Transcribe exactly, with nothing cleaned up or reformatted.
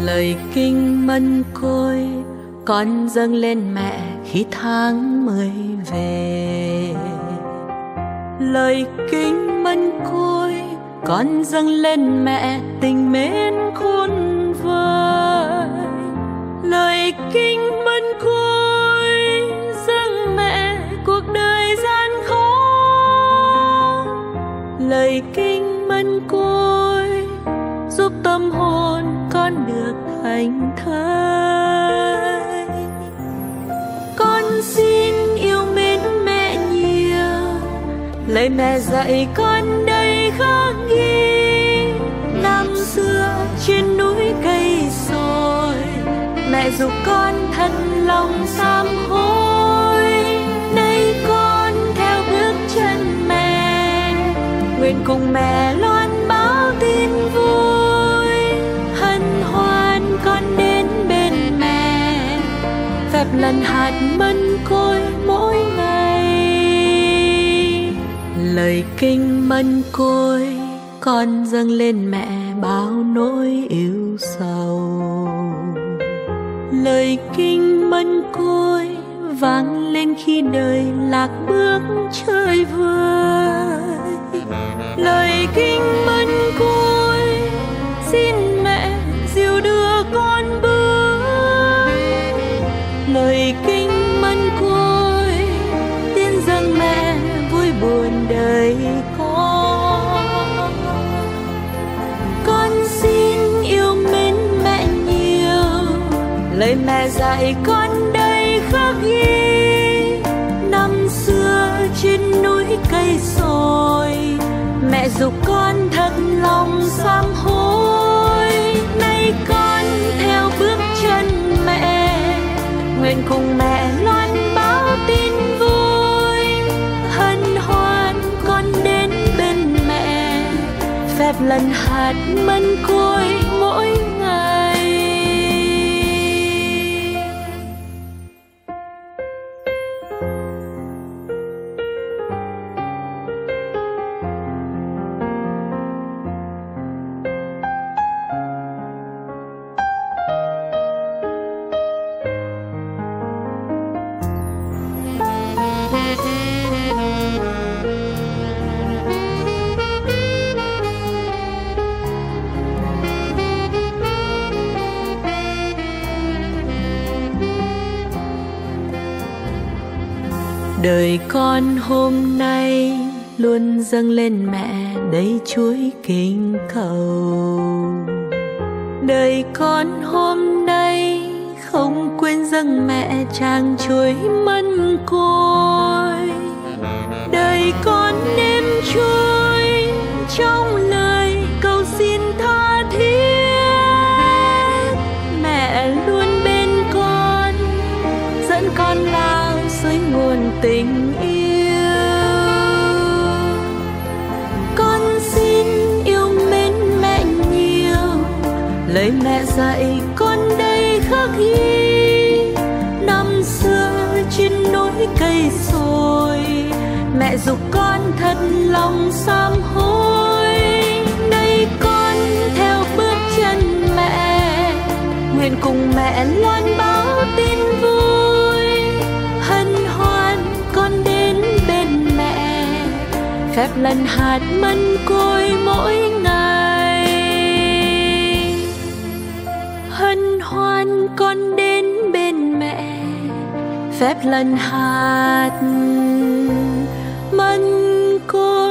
Lời kinh mân côi con dâng lên mẹ khi tháng mười về. Lời kinh mân côi con dâng lên mẹ tình mến khôn vời. Lời kinh mân côi dâng mẹ cuộc đời gian khó. Lời kinh mân côi giúp tâm hồn con được thành thơi. Con xin yêu mến mẹ nhiều, lời mẹ dạy con đây khắc ghi. Năm xưa trên núi cây sồi, mẹ giúp con thật lòng sám hối. Nay con theo bước chân mẹ, nguyện cùng mẹ loan báo tin vui. Hân hoan con đến bên mẹ, phép lần hạt mân côi mỗi ngày. Lời kinh mân côi con dâng lên mẹ bao nỗi yêu sầu. Lời kinh mân côi vang lên khi đời lạc bước chơi vơi. Lời kinh mân côi xin mẹ dìu đưa con bước. Lời kinh mân côi tiên dâng mẹ vui buồn đời con. Con xin yêu mến mẹ nhiều, lời mẹ dạy con đây khắc ghi. Năm xưa trên núi cây sồi, mẹ giúp con thật lòng sám hối. Nay con theo bước chân mẹ, nguyện cùng mẹ loan báo tin vui. Hân hoan con đến bên mẹ, phép lần hạt mân côi mỗi ngày. Đời con hôm nay luôn dâng lên mẹ đầy chuối kinh cầu. Đời con hôm nay không quên dâng mẹ tràng chuối mân côi. Đời con nếm chuối trong lời cầu xin tha thiết. Mẹ luôn bên con, dẫn con lao suối nguồn tình yêu. Con xin yêu mến mẹ nhiều, lời mẹ dạy con đây khắc ghi. Năm xưa trên núi cây sồi, mẹ giúp con thật lòng sám hối. Nay con theo bước chân mẹ, nguyện cùng mẹ loan báo tin vui. Hân hoan con đến bên mẹ, phép lần hạt mân côi mỗi ngày. Hân hoan con đến bên mẹ, phép lần hạt mân côi.